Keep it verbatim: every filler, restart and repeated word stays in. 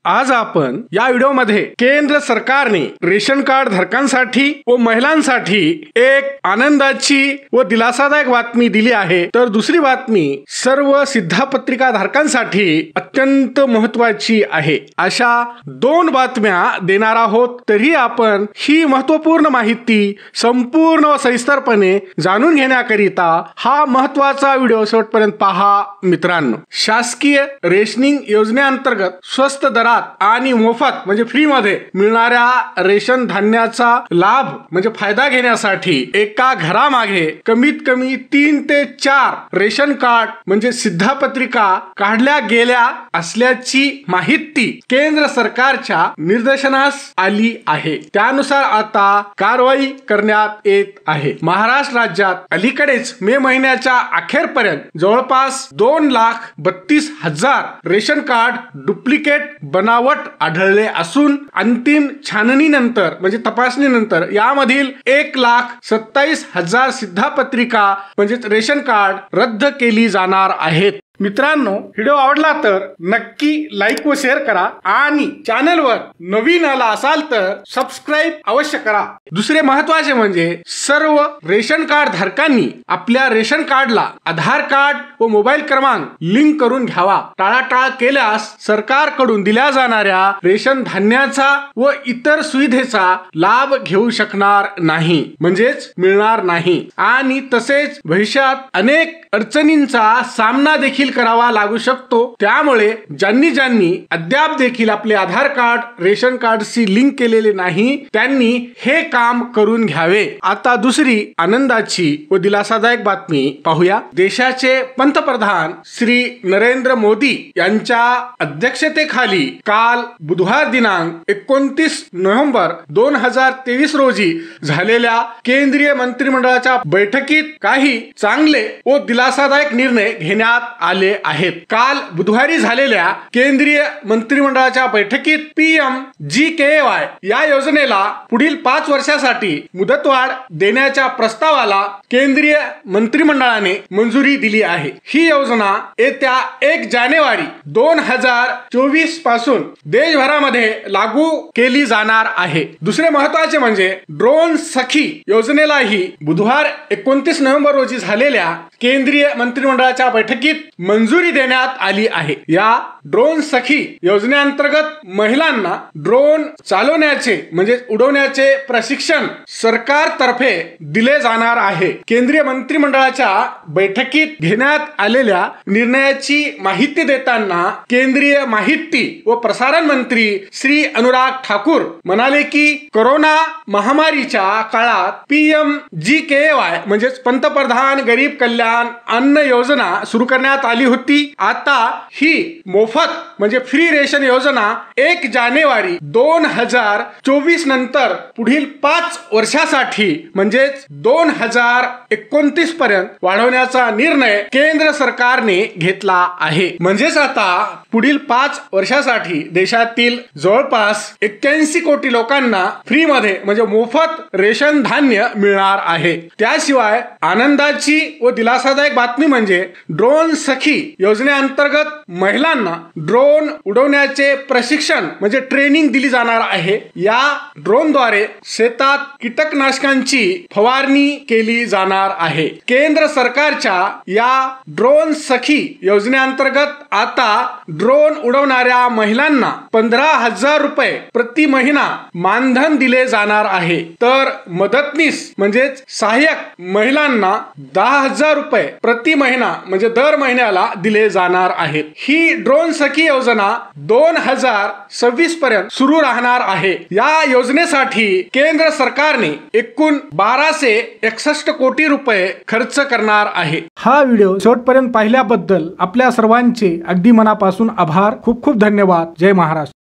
आज आपण या व्हिडिओमध्ये केंद्र सरकारने रेशन कार्ड धारकांसाठी व महिलांसाठी एक आनंदाची व दिलासादायक बातमी दिली आहे, तर दुसरी बातमी सर्व सिद्धापत्रिका धारकांसाठी अत्यंत महत्त्वाची आहे। अशा दोन बातम्या देणार आहोत, तरी आपण ही महत्त्वपूर्ण माहिती संपूर्ण व सविस्तरपणे जाणून घेण्याकरिता हा महत्त्वाचा व्हिडिओ शेवटपर्यंत पहा। मित्रांनो, शासकीय रेशनिंग योजनेअंतर्गत स्वस्त दरात आणि मोफत म्हणजे फ्री मध्ये मिळणाऱ्या रेशन धान्याचा लाभ म्हणजे फायदा घेण्यासाठी एका घरामागे कमीत कमी तीन ते चार रेशन कार्ड म्हणजे सिद्धापत्रिका काढल्या गेल्या असल्याची माहिती केंद्र सरकारच्या निर्देशनास आली आहे। त्यानुसार आता कारवाई करण्यात येत आहे। महाराष्ट्र राज्यात अलीकडेच मे महिन्याच्या अखेरपर्यंत जवळपास दोन लाख बत्तीस हजार रेशन कार्ड डुप्लिकेट बनावट आढळले असून अंतिम छाननीनंतर म्हणजे तपासणीनंतर यामधील एक लाख सत्तावीस हजार सिद्धापत्रिका म्हणजे रेशन कार्ड रद्द केली जाणार आहेत। मित्रांनो, व्हिडिओ आवडला तर नक्की लाईक व शेअर करा आणि चॅनलवर नवीन आला असाल तर सबस्क्राईब अवश्य करा। दुसरे महत्त्वाचे म्हणजे सर्व रेशन कार्ड धारकांनी आपल्या रेशन कार्डला आधार कार्ड व मोबाईल क्रमांक लिंक करून घ्यावा। टाळाटाळ केल्यास सरकारकडून दिल्या जाणाऱ्या रेशन धान्याचा व इतर सुविधेचा लाभ घेऊ शकणार नाही, म्हणजेच मिळणार नाही आणि तसेच भविष्यात अनेक अडचणींचा सामना देखील करावा लागू शकतो। त्यामुळे ज्यांनी ज्यांनी अद्याप देखील आपले आधार कार्ड रेशन कार्डशी लिंक केलेले नाही त्यांनी हे काम करून घ्यावे। आता दुसरी आनंदाची व दिलासादायक बातमी पाहूया। देशाचे पंतप्रधान श्री नरेंद्र मोदी यांच्या अध्यक्षतेखाली काल बुधवार दिनांक एकोणतीस नोव्हेंबर दोन हजार तेवीस रोजी झालेल्या केंद्रीय मंत्रिमंडळाच्या बैठकीत काही चांगले व दिलासादायक निर्णय घेण्यात आले आहेत। काल बुधवारी झालेल्या केंद्रीय मंत्रिमंडळाच्या बैठकीत पीएम जी के वाय या योजनेला पुढील पाच वर्षासाठी मुदतवाढ देण्याच्या प्रस्तावाला केंद्रीय मंत्रिमंडळाने मंजुरी दिली आहे। ही योजना येत्या एक जानेवारी दोन हजार चोवीस पासून देशभरामध्ये लागू केली जाणार आहे। दुसरे महत्त्वाचे म्हणजे ड्रोन सखी योजनेलाही बुधवार एकोणतीस नोव्हेंबर रोजी झालेल्या केंद्रीय मंत्रिमंडळाच्या बैठकीत मंजुरी देण्यात आली आहे। या ड्रोन सखी योजनेअंतर्गत महिलांना ड्रोन चालवण्याचे म्हणजे उडवण्याचे प्रशिक्षण सरकारतर्फे दिले जाणार आहे। केंद्रीय मंत्रिमंडळाच्या बैठकीत घेण्यात आलेल्या निर्णयाची माहिती देताना केंद्रीय माहिती व प्रसारण मंत्री श्री अनुराग ठाकूर म्हणाले की कोरोना महामारीच्या काळात पीएम जी के वाय म्हणजे पंतप्रधान गरीब कल्याण अन्न योजना सुरू करण्यात आली होती। आता ही मोफत म्हणजे फ्री रेशन योजना एक जानेवारी दोन हजार चोवीस नंतर पुढील पाच वर्षासाठी म्हणजेच दोन हजार एकोणतीस पर्यंत वाढवण्याचा निर्णय केंद्र सरकारने घेतला आहे। म्हणजेच आता पुढील पाच वर्षासाठी देशातील जवळपास एक्क्याऐंशी कोटी लोकांना फ्री मध्ये म्हणजे मोफत रेशन धान्य मिळणार आहे। त्याशिवाय आनंदाची व दिलासादायक बातमी म्हणजे ड्रोन सखी योजनेअंतर्गत महिलांना ड्रोन उडवण्याचे प्रशिक्षण म्हणजे ट्रेनिंग दिली जाणार आहे। या ड्रोनद्वारे शेतात कीटकनाशकांची फवारणी केली जाणार आहे। केंद्र सरकारच्या या ड्रोन सखी योजनेअंतर्गत आता ड्रोन उडवणाऱ्या महिलांना पंधरा हजार रुपये प्रति महिना मानधन दिले जाणार आहे, तर मदतनीस म्हणजेच सहाय्यक महिलांना दहा हजार रुपये प्रति महिना म्हणजे दर महिन्याला दिले जाणार आहेत। ही ड्रोन सखी योजना दोन हजार सव्वीस पर्यंत सुरू राहणार आहे। या योजनेसाठी केंद्र सरकारने एकूण बाराशे एकसष्ट कोटी रुपये खर्च करणार आहे। हा व्हिडिओ शेवटपर्यंत पाहिल्याबद्दल आपल्या सर्वांचे अगदी मनापासून आभार। खूप खूप धन्यवाद। जय महाराष्ट्र।